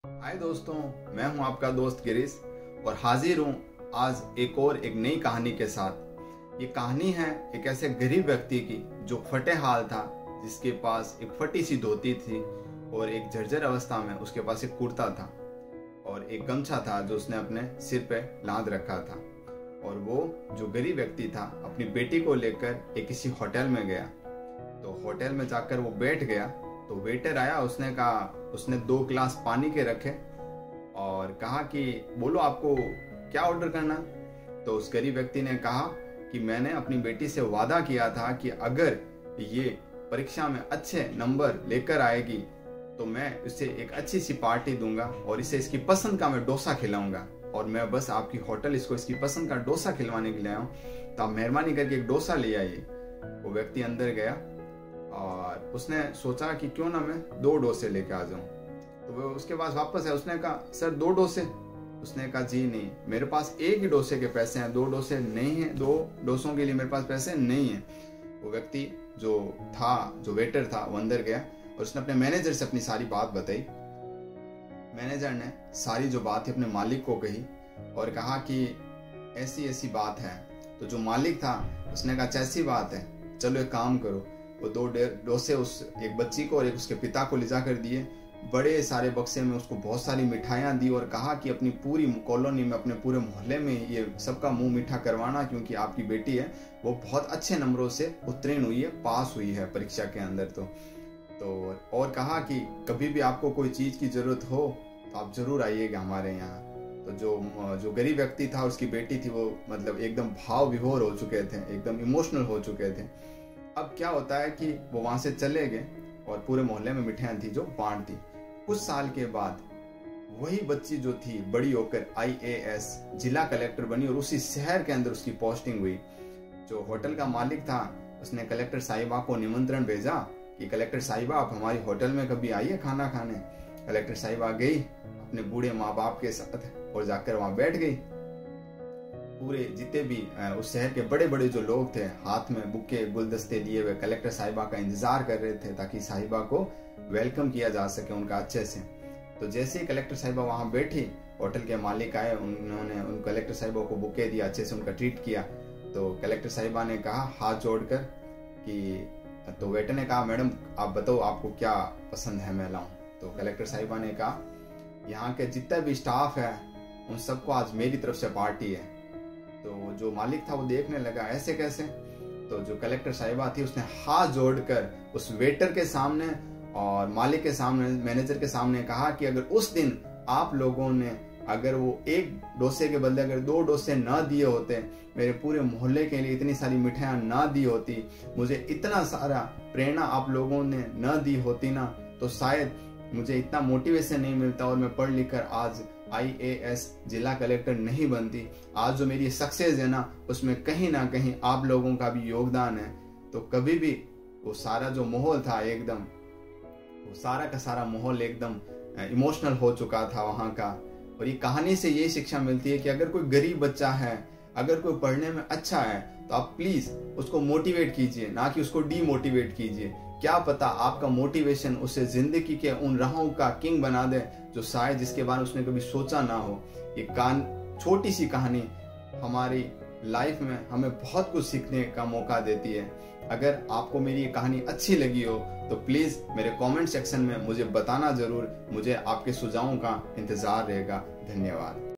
हाय दोस्तों, मैं हूं आपका दोस्त गिरीश और हाजिर हूं आज एक नई कहानी के साथ। ये कहानी है एक ऐसे गरीब व्यक्ति की जो फटे हाल था, जिसके पास एक फटी सी धोती थी और एक जर्जर अवस्था में उसके पास एक कुर्ता था और एक गमछा था जो उसने अपने सिर पे लाद रखा था। और वो जो गरीब व्यक्ति था अपनी बेटी को लेकर एक किसी होटल में गया। तो होटल में जाकर वो बैठ गया तो वेटर आया, उसने 2 गिलास पानी के रखे और कहा कि बोलो आपको क्या ऑर्डर करना। तो उस गरीब व्यक्ति ने कहा कि मैंने अपनी बेटी से वादा किया था कि अगर ये परीक्षा में अच्छे नंबर लेकर आएगी तो मैं इसे एक अच्छी सी पार्टी दूंगा और इसे इसकी पसंद का मैं डोसा खिलाऊंगा, और मैं बस आपकी होटल इसको इसकी पसंद का डोसा खिलवाने के लिए आया हूँ, तो आप मेहरबानी करके एक डोसा ले आइए। वो व्यक्ति अंदर गया और उसने सोचा कि क्यों ना मैं 2 डोसे लेके आ जाऊं। तो वो उसके पास वापस है, उसने कहा सर 2 डोसे। उसने कहा जी नहीं, मेरे पास एक ही डोसे के पैसे हैं, 2 डोसे नहीं है, 2 डोसों के लिए मेरे पास पैसे नहीं है। वो व्यक्ति जो वेटर था वो अंदर गया और उसने अपने मैनेजर से अपनी सारी बात बताई। मैनेजर ने सारी जो बात थी अपने मालिक को कही और कहा कि ऐसी ऐसी बात है। तो जो मालिक था उसने कहा ऐसी बात है, चलो एक काम करो, वो 2 डोसे उस एक बच्ची को और एक उसके पिता को ले जाकर दिए। बड़े सारे बक्से में उसको बहुत सारी मिठाइयाँ दी और कहा कि अपनी पूरी कॉलोनी में, अपने पूरे मोहल्ले में ये सबका मुंह मीठा करवाना, क्योंकि आपकी बेटी है वो बहुत अच्छे नंबरों से उत्तीर्ण हुई है, पास हुई है परीक्षा के अंदर। तो और कहा कि कभी भी आपको कोई चीज़ की जरूरत हो तो आप जरूर आइएगा हमारे यहाँ। तो जो गरीब व्यक्ति था, उसकी बेटी थी, वो मतलब एकदम भाव विभोर हो चुके थे, एकदम इमोशनल हो चुके थे। अब क्या होता है कि वो वहां से चले गए और पूरे मोहल्ले में मिठाइयाँ थी जो बांट दी। कुछ साल के बाद वही बच्ची जो थी बड़ी होकर IAS जिला कलेक्टर बनी और उसी शहर के अंदर उसकी पोस्टिंग हुई। जो होटल का मालिक था उसने कलेक्टर साहिबा को निमंत्रण भेजा कि कलेक्टर साहिबा आप हमारी होटल में कभी आइए खाना खाने। कलेक्टर साहिबा गई अपने बूढ़े माँ बाप के साथ और जाकर वहां बैठ गई। पूरे जितने भी उस शहर के बड़े बड़े जो लोग थे हाथ में बुके गुलदस्ते लिए हुए कलेक्टर साहिबा का इंतजार कर रहे थे ताकि साहिबा को वेलकम किया जा सके उनका अच्छे से। तो जैसे ही कलेक्टर साहिबा वहां बैठी, होटल के मालिक आए, उन्होंने उन कलेक्टर साहिबा को बुके दिया, अच्छे से उनका ट्रीट किया। तो कलेक्टर साहिबा ने कहा हाथ जोड़कर कि, तो वेटर ने कहा मैडम आप बताओ आपको क्या पसंद है मैं लाऊं। तो कलेक्टर साहिबा ने कहा यहाँ के जितना भी स्टाफ है उन सबको आज मेरी तरफ से पार्टी है। तो जो मालिक था वो देखने लगा ऐसे कैसे। तो जो कलेक्टर साहिबा थी उसने हाथ जोड़कर उस वेटर के सामने और मालिक के सामने, मैनेजर के सामने कहा कि अगर उस दिन आप लोगों ने अगर वो 1 डोसे के बदले अगर 2 डोसे ना दिए होते, मेरे पूरे मोहल्ले के लिए इतनी सारी मिठाइयाँ ना दी होती, मुझे इतना सारा प्रेरणा आप लोगों ने ना दी होती ना, तो शायद मुझे इतना मोटिवेशन नहीं मिलता और मैं पढ़ लिख कर आज IAS जिला कलेक्टर नहीं बनती। आज जो मेरी सक्सेस है ना, उसमें कहीं ना कहीं आप लोगों का भी योगदान है। तो कभी भी वो सारा जो माहौल था एकदम, वो सारा का सारा माहौल एकदम इमोशनल हो चुका था वहाँ का। और ये कहानी से ये शिक्षा मिलती है कि अगर कोई गरीब बच्चा है, अगर कोई पढ़ने में अच्छा है, तो आप प्लीज उसको मोटिवेट कीजिए, ना कि उसको डीमोटिवेट कीजिए। क्या पता आपका मोटिवेशन उसे जिंदगी के उन राहों का किंग बना दे जो शायद जिसके बारे में उसने कभी सोचा ना हो। ये छोटी सी कहानी हमारी लाइफ में हमें बहुत कुछ सीखने का मौका देती है। अगर आपको मेरी ये कहानी अच्छी लगी हो तो प्लीज मेरे कमेंट सेक्शन में मुझे बताना जरूर। मुझे आपके सुझावों का इंतजार रहेगा। धन्यवाद।